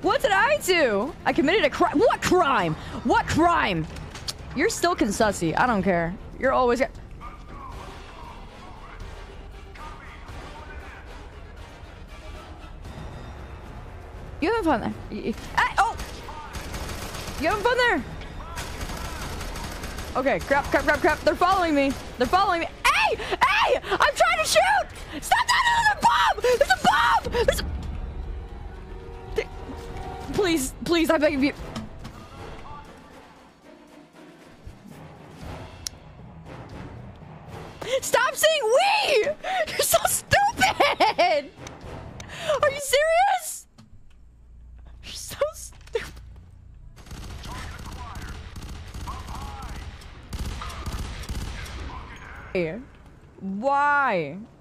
What did I do? I committed a crime. What crime? What crime? You're still consussy. I don't care. You're always... You having fun there? Oh! You having fun there? Okay, crap. They're following me. They're following me. Hey! Hey! I'm trying to shoot! Stop that! There's a bomb! There's a bomb! There's a... Please, I beg of you. Stop saying we! You're so stupid! Are you serious? You're so stupid. Why?